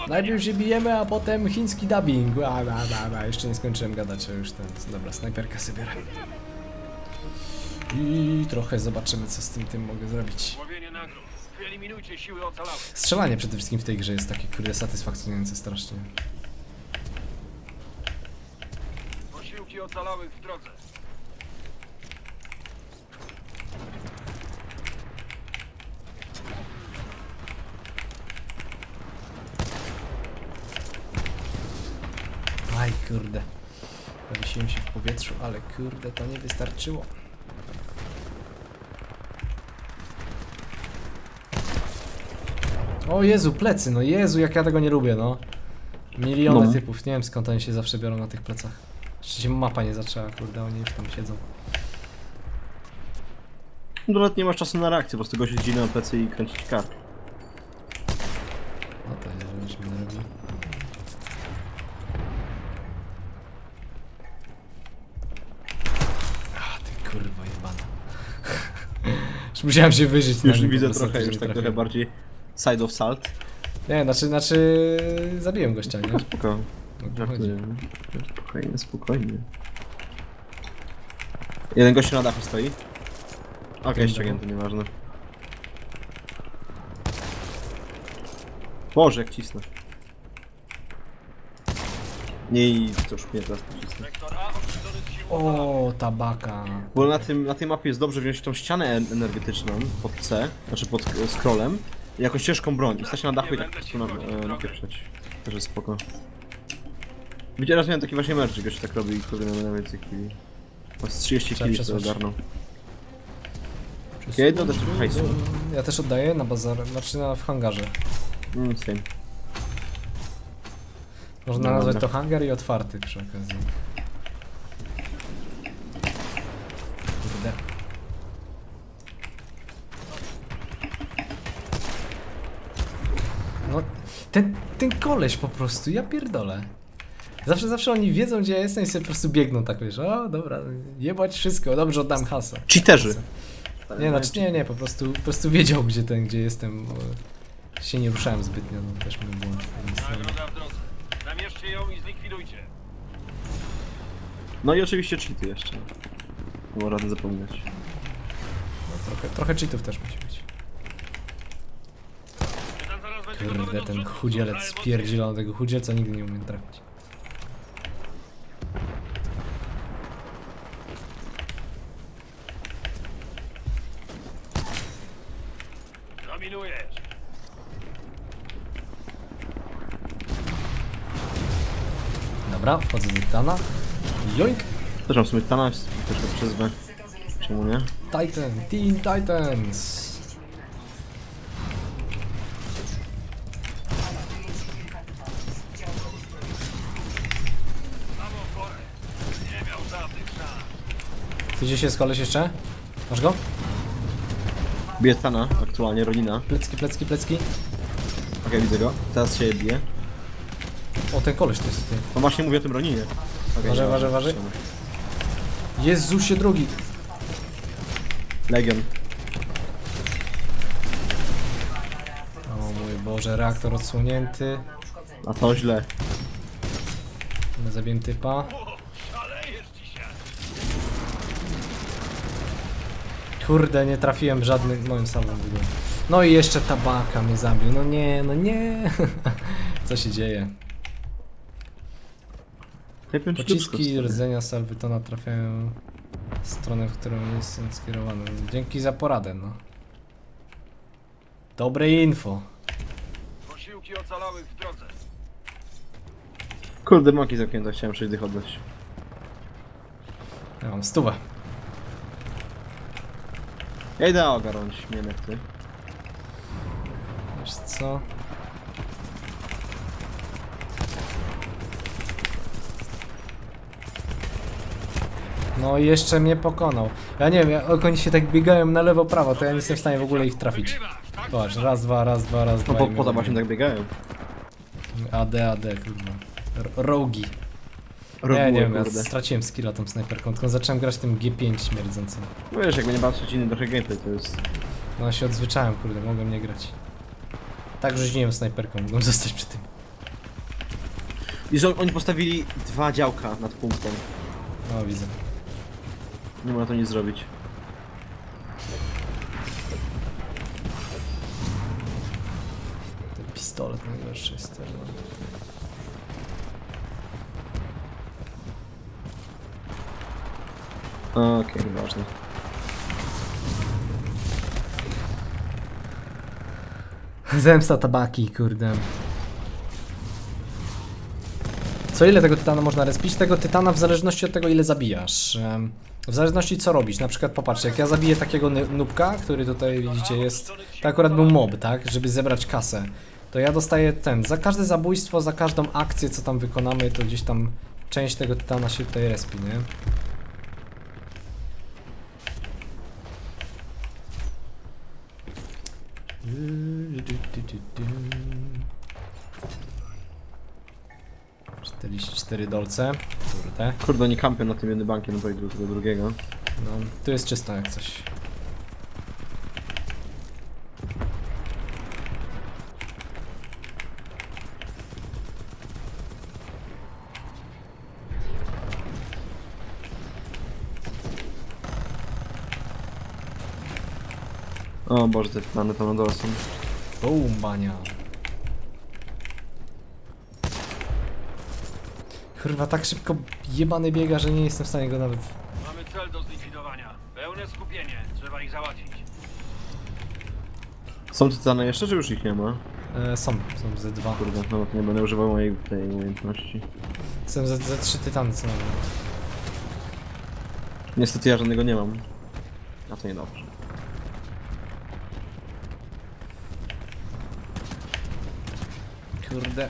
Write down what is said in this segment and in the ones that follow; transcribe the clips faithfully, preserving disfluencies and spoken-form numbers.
Najpierw się bijemy, a potem chiński dubbing. Bla, bla, bla, bla. Jeszcze nie skończyłem gadać, a już ten... Dobra, snajperka sobie biorę. I trochę zobaczymy, co z tym tym mogę zrobić. Strzelanie przede wszystkim w tej grze jest takie, kurde, satysfakcjonujące strasznie. Posiłki ocalałych w drodze. Aj, kurde. Zawiesiłem się w powietrzu, ale kurde, to nie wystarczyło. O Jezu, plecy, no Jezu, jak ja tego nie lubię, no. Miliony no. typów, nie wiem skąd oni się zawsze biorą na tych plecach. Jeszcze się mapa nie zaczęła, kurde, oni już tam siedzą. No nawet nie masz czasu na reakcję, po prostu go siedzi na plecy i kręcić kark. No to jest, żebyśmy nie robili. A ty kurwa jebana. Już musiałem się wyżyć. Już na widzę trochę, już tak trochę bardziej side of salt. Nie, znaczy, znaczy zabiłem gościa, nie? No spoko. Żartuję. Spokojnie, spokojnie. Jeden gościu na dachu stoi. Okej, okay, ściągnięty, nieważne. Boże, jak cisnę. Nie i cóż mnie teraz pocisnę. O, tabaka. Bo na, tym, na tej mapie jest dobrze wziąć tą ścianę energetyczną pod C, znaczy pod scrollem, i jakąś ciężką broń. I stać na dachu i tak po prostu e, napieprzać. Też jest spoko. Widzicie, raz miałem taki właśnie mecz, że gość tak robi i kurde miał najwięcej killi. Z trzydzieści killi to ogarnął. Ja jedno też trochę hajsu. Ja też oddaję na bazar, znaczy na, w hangarze. Mm, same. Można no, nazwać dobra. to hangar i otwarty przy okazji. Kurde. No, ten, ten koleś po prostu, ja pierdolę. Zawsze, zawsze oni wiedzą, gdzie ja jestem i sobie po prostu biegną tak, wiesz, o dobra, jebać wszystko, dobrze, oddam hasę. Cheaterzy. Nie, znaczy nie, nie, po prostu, po prostu wiedział, gdzie ten, gdzie jestem. Się nie ruszałem zbytnio, no też mój błąd. Namierzcie ją i zlikwidujcie. No i oczywiście cheaty jeszcze. Nie można rady zapomnieć. No, trochę, trochę cheatów też musi być. Kurde, ten chudzielec spierdzielony, tego chudzielca nigdy nie umiem trafić. Dominujesz. Dobra, wchodzę do Titana. Joink! Też mam w sumie Titana, też to przez B. Czemu nie? Titan, Teen Titans! Ty gdzieś jest koleś jeszcze? Masz go? Bije Titana, aktualnie, Ronina. Plecki, plecki, plecki. Okej, okay, widzę go. Teraz się bije. O, ten koleś to jest tutaj. No właśnie mówię o tym Roninie. Okay, waży, waży, waży. Jezusie drugi. Legion. O mój Boże, reaktor odsłonięty. A to źle. Zabiję typa. Kurde, nie trafiłem żadnych moim samym w ogóle. No i jeszcze tabaka mnie zabił. No nie, no nie. Co się dzieje? Pociski rdzenia Salwytona trafiają w stronę, w którą jestem skierowany. Dzięki za poradę, no. Dobre info. Posiłki ocalałych w drodze. Kurde, maki zamknięte, chciałem sześć dych oddać. Ja mam stówę. Ja idę ogarnąć, nie wiem jak ty. Wiesz co? No i jeszcze mnie pokonał. Ja nie wiem, jak oni się tak biegają na lewo, prawo, to ja nie jestem w stanie w ogóle ich trafić. Zobacz, raz, dwa, raz, dwa, raz, dwa. No po, poza właśnie tak biegają. A D, A D, kurwa. Rogi. Nie, nie wiem, ja straciłem skilla tą snajperką, tylko zacząłem grać tym G pięć śmierdzącym. No wiesz, jakby nie patrzeć inny trochę gameplay, to jest... No się odzwyczaiłem, kurde, mogłem nie grać. Tak rzuciłem snajperką, mogłem zostać przy tym. I że oni postawili dwa działka nad punktem. No widzę. Nie można to nic zrobić. Ten pistolet najgorszy jest też. Okej, okay, nieważne. Zemsta tabaki, kurde. Co ile tego tytana można respić? Tego tytana w zależności od tego, ile zabijasz. Em, W zależności co robisz. Na przykład popatrzcie, jak ja zabiję takiego ny- nubka, który tutaj widzicie jest, to akurat był mob, tak? Żeby zebrać kasę. To ja dostaję ten, za każde zabójstwo, za każdą akcję, co tam wykonamy, to gdzieś tam część tego tytana się tutaj respi, nie? czterdzieści cztery dolce. Kurde. Kurde, nie kampią na tym jednym bankiem, no to i do tego drugiego. No, tu jest czysto jak coś. O Boże, te plany tam na dole są. Boom, bania. Kurwa, tak szybko jebany biega, że nie jestem w stanie go nawet... Mamy cel do zlikwidowania. Pełne skupienie. Trzeba ich załatwić. Są tytany jeszcze, czy już ich nie ma? E, są, są ze dwa. Kurde, no to nie będę używał mojej tej umiejętności. Są ze, ze trzy tytany co nawet. Niestety ja żadnego nie mam. A to niedobrze. Kurde.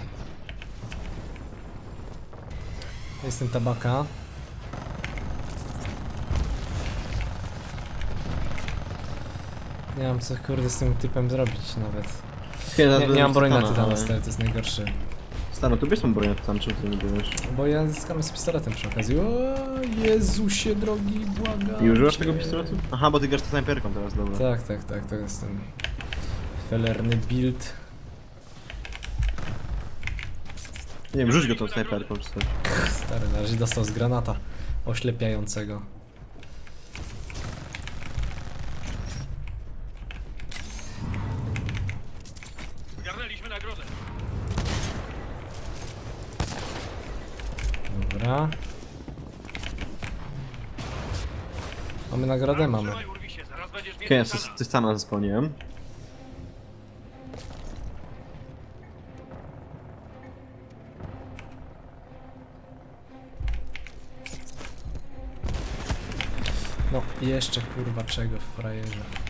Jest ten tabaka. Nie mam co kurde z tym typem zrobić nawet. Nie, nie mam broni na tytana, ale... stary, to jest najgorsze. Staro, tu bierz tą broń na tytan, czemu ty nie bierzesz? Bo ja zyskam z pistoletem przy okazji. O Jezusie drogi, błagam. I używasz cię. tego pistoletu? Aha, bo ty grasz snajperką teraz, dobra. Tak, tak, tak, to jest ten felerny build. Nie wiem, rzuć go tą snajperką czy coś. Stary, na razie dostał z granata oślepiającego. Zgarnęliśmy nagrodę. Dobra. Mamy nagrodę? Mamy. Trzymaj, urwij się, zaraz będziesz mieć Okej, ja tytana. z tytana zespełniłem. No i jeszcze kurwa czego w frajerze.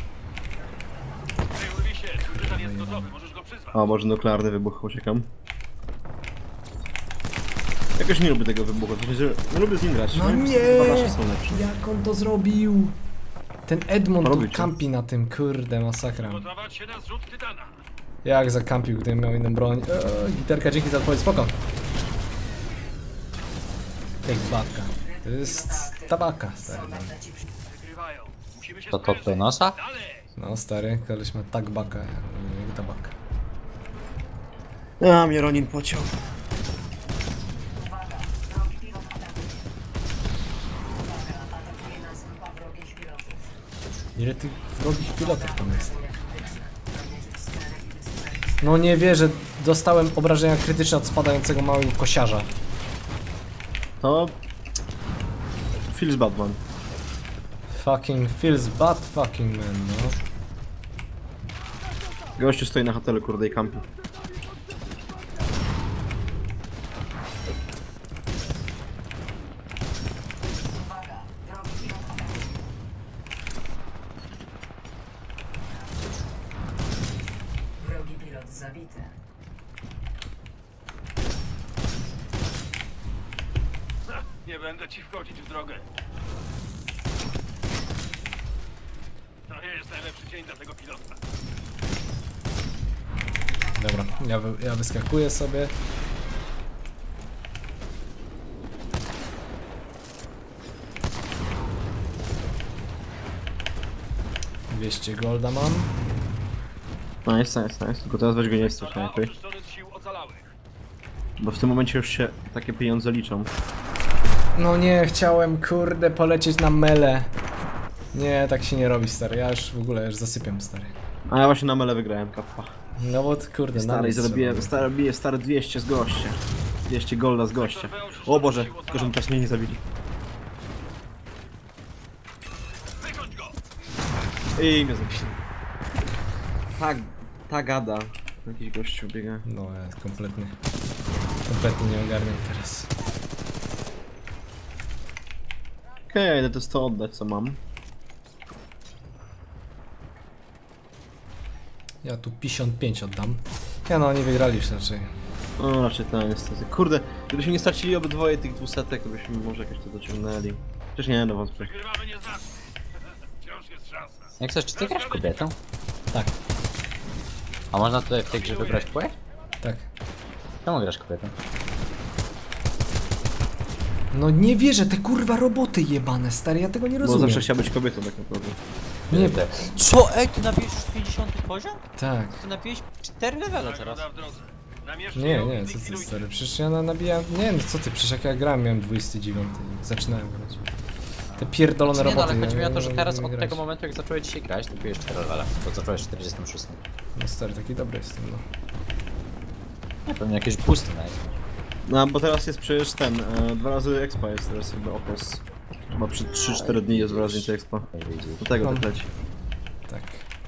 Ej, urwij się, twój tytan jest gotowy, możesz go przyzwać. O, może nuklearny wybuch, uciekam. Jakoś nie lubię tego wybuchu, to znaczy, nie lubię z nim grać. No Moim nie! chyba nasze są lepsze. Jak on to zrobił? Ten Edmond tu Robicie. kampi na tym, kurde, masakra. Gotować się na zrzut tytana. Jak zakampił, gdybym miał inną broń. Eee, giterka, dzięki za odpowiedź, spoko. Take baka. To jest tabaka, stary. Wygrywają. Musimy się To to do sprężyć. nosa? Dalej! No stary, koleś ma tak baka, jak tabaka. A, mnie Ronin pociął. Ile tych wrogich pilotów tam jest? No nie wierzę, dostałem obrażenia krytyczne od spadającego małego kosiarza. To... Feels Batman. Fucking feels bad fucking man, no. Gościu stoi na hotelu, kurde, i kampi. Wrogi pilot zabity. Ha, nie będę ci wchodzić w drogę. To nie jest najlepszy dzień dla tego pilota. Dobra, ja, wy, ja wyskakuję sobie. dwieście golda mam. Nice, nice, nice. Tylko teraz weź go nie strasznie lepiej. Oczyszczony z sił ocalałych. Bo w tym momencie już się takie pieniądze liczą. No nie, chciałem kurde polecieć na mele. Nie, tak się nie robi, stary. Ja już w ogóle już zasypiam, stary. A ja właśnie na mele wygrałem, kappa. No bo kurde, Stary, na i zarobiłem, stary, biję stare dwieście z gościa. dwieście golda z gościa. O Boże, tylko że mi czas mnie nie zabili. I mnie zabili. Tak, ta gada. Jakiś gościu biega. No, ja kompletnie. Kompletnie nie ogarniam teraz. Okej, okay, idę to sto oddać, co mam. Ja tu pięćdziesiąt pięć oddam. Ja no, nie wygrali już raczej. No raczej to niestety. Kurde, gdybyśmy nie stracili obydwoje tych dwusetek, to byśmy może jakoś to dociągnęli. Przecież nie, no wątpię. Wygrywamy nieznacznie. Wciąż jest szansa. Jak chcesz, czy ty grasz kobietą? Tak, A można tutaj w tej grze wybrać płeć? tak. Czemu grasz kobietą? No nie wierzę, te kurwa roboty jebane, stary, ja tego nie Bo rozumiem. zawsze chciała być kobietą tak naprawdę. Nie, Te- Co? Ej, ty nabiłeś już pięćdziesiąty poziom? tak. Ty nabiłeś cztery levele teraz. Nagroda w drodze. Namierzcie Nie, ją nie, i co ty zlikwidujcie. stary, przecież ja na, nabijam... Nie no co ty, przecież jak ja grałem miałem dwudziesty dziewiąty, zaczynałem grać. Te pierdolone Nie, no, roboty. ale chodzi mi ja o to, że nie teraz umiem od grać. tego momentu, jak zacząłeś dzisiaj grać, to bijesz cztery levele. Bo zacząłeś czterdziestym szóstym. No stary, taki dobry jestem, no. Nie, pewnie jakieś boosty na jest. No bo teraz jest przecież ten, e, dwa razy expa jest teraz jakby okres. Chyba przy trzy cztery dni jest dwa razy więcej expa. Do tego Mam. tak leci. Tak.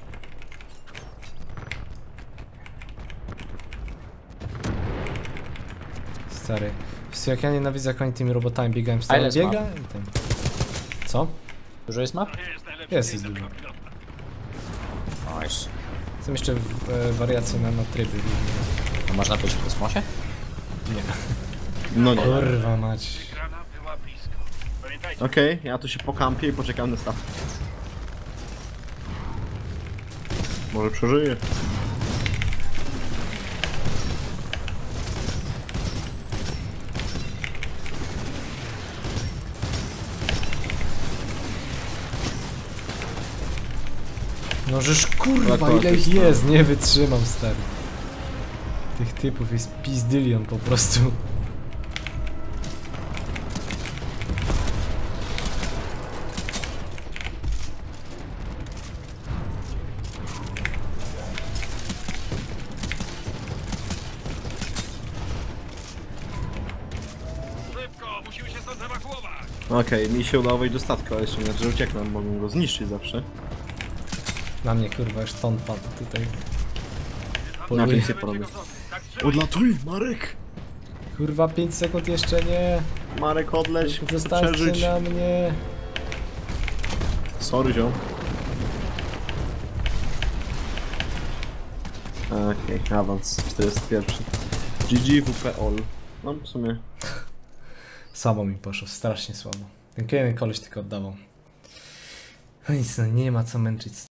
Stary. Wiesz co, jak ja nienawidzę jak oni tymi robotami biegają, A stary ile biega i ten. Co? Dużo jest map? Nie jest najlepszy Jest, dzień jest dla dużo. pilota. Nice. Są jeszcze e, wariacje na, na tryby. A można być w kosmosie? Nie. No nie. Kurwa mać. Wygrana była blisko. Pamiętajcie, Okej, ja tu się pokampię i poczekam na staw. Może przeżyję. No żeż kurwa, Tak, ile tak, ich jest, jest, nie wytrzymam, stary. Tych typów jest pizdylion po prostu. szybko, musimy się stąd ewakuować. Okej, mi się udało wejść do statku, ale jeszcze nie znaczy, że uciekłem, mogłem go zniszczyć zawsze. Na mnie kurwa już ton padł tutaj. Na Poluje. więcej porobię. Tak strzelaj. Odlatuj, Marek! Kurwa pięć sekund jeszcze nie. Marek, odleć, muszę Zostańcie przeżyć. na mnie. Sorry, ziom. Okej, okay, awans, czterdziesty pierwszy. G G W P all. No w sumie. Słabo mi poszło, strasznie słabo. Ten jeden koleś tylko oddawał. No nic, no nie ma co męczyć.